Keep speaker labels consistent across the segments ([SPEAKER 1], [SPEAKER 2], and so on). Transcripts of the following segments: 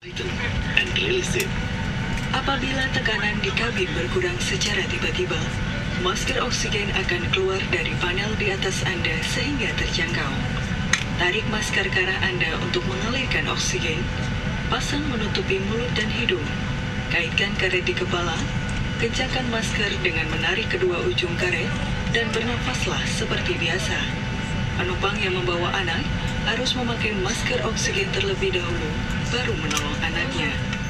[SPEAKER 1] Tighten and release it.
[SPEAKER 2] Apabila tekanan di kabin berkurang secara tiba-tiba, masker oksigen akan keluar dari panel di atas Anda sehingga terjangkau. Tarik masker ke arah Anda untuk mengalirkan oksigen. Pasang menutupi mulut dan hidung. Kaitkan karet di kepala. Kencangkan masker dengan menarik kedua ujung karet dan bernafaslah seperti biasa. Penumpang yang membawa anak harus memakai masker oksigen terlebih dahulu, baru menolong anaknya.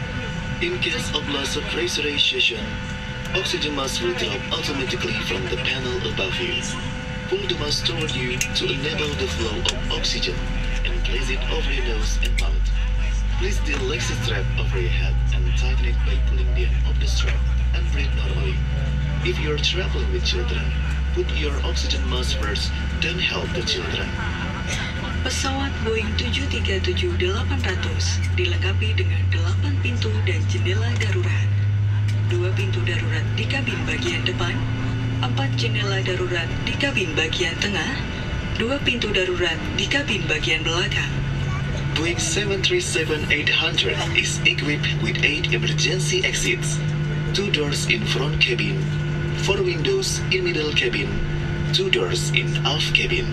[SPEAKER 1] In case of loss of pressurization, oxygen mask will drop automatically from the panel above you. Pull the mask toward you to enable the flow of oxygen and place it over your nose and mouth. Place the elixir strap over your head and tighten it by pulling the end of the strap and breathe normally. If you are traveling with children, put your oxygen mask first, then help the children.
[SPEAKER 2] Pesawat Boeing 737-800 dilengkapi dengan 8 pintu dan jendela darurat. 2 pintu darurat di kabin bagian depan, 4 jendela darurat di kabin bagian tengah, 2 pintu darurat di kabin bagian belakang.
[SPEAKER 1] Boeing 737-800 is equipped with 8 emergency exits, 2 doors in front cabin, 4 windows in middle cabin, 2 doors in aft cabin.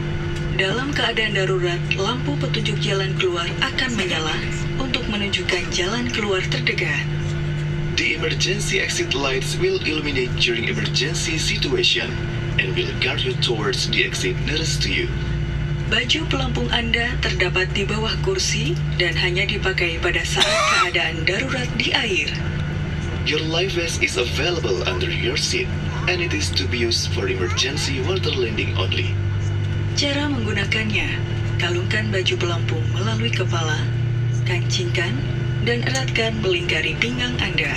[SPEAKER 2] Dalam keadaan darurat, lampu petunjuk jalan keluar akan menyala untuk menunjukkan jalan keluar terdekat.
[SPEAKER 1] The emergency exit lights will illuminate during emergency situation and will guide you towards the exit nearest to you.
[SPEAKER 2] Baju pelampung Anda terdapat di bawah kursi dan hanya dipakai pada saat keadaan darurat di air.
[SPEAKER 1] Your life vest is available under your seat and it is to be used for emergency water landing only.
[SPEAKER 2] Cara menggunakannya, kalungkan baju pelampung melalui kepala, kancingkan, dan eratkan melingkari pinggang Anda.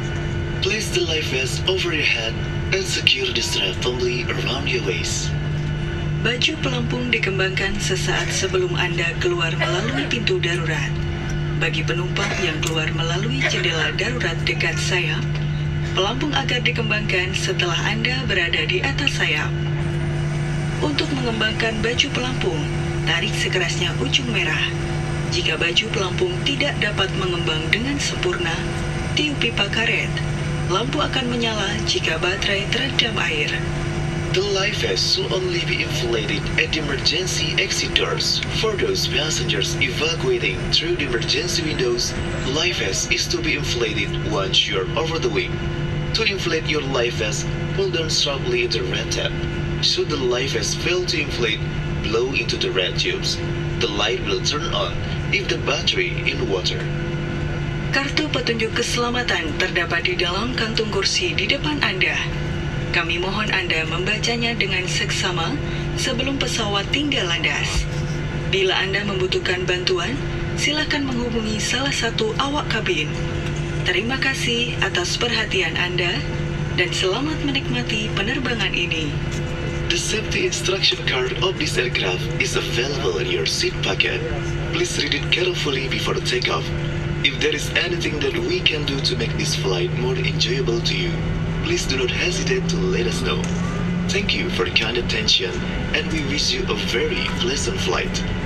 [SPEAKER 1] Place the life vest over your head and secure the strap firmly around your waist.
[SPEAKER 2] Baju pelampung dikembangkan sesaat sebelum Anda keluar melalui pintu darurat. Bagi penumpang yang keluar melalui jendela darurat dekat sayap, pelampung akan dikembangkan setelah Anda berada di atas sayap. Untuk mengembangkan baju pelampung, tarik sekerasnya ujung merah. Jika baju pelampung tidak dapat mengembang dengan sempurna, tiup pipa karet. Lampu akan menyala jika baterai terendam air.
[SPEAKER 1] The life vest should only be inflated at the emergency exit doors. For those passengers evacuating through the emergency windows, life vest is to be inflated once you are over the wing. To inflate your life vest, pull down sharply the red tab. Should the life vest fail to inflate, blow into the red tubes. The light will turn on if the battery in water.
[SPEAKER 2] Kartu petunjuk keselamatan terdapat di dalam kantung kursi di depan Anda. Kami mohon Anda membacanya dengan seksama sebelum pesawat tinggal landas. Bila Anda membutuhkan bantuan, silakan menghubungi salah satu awak kabin. Terima kasih atas perhatian Anda dan selamat menikmati penerbangan ini.
[SPEAKER 1] The safety instruction card of this aircraft is available in your seat pocket. Please read it carefully before takeoff. If there is anything that we can do to make this flight more enjoyable to you, please do not hesitate to let us know. Thank you for your kind attention and we wish you a very pleasant flight.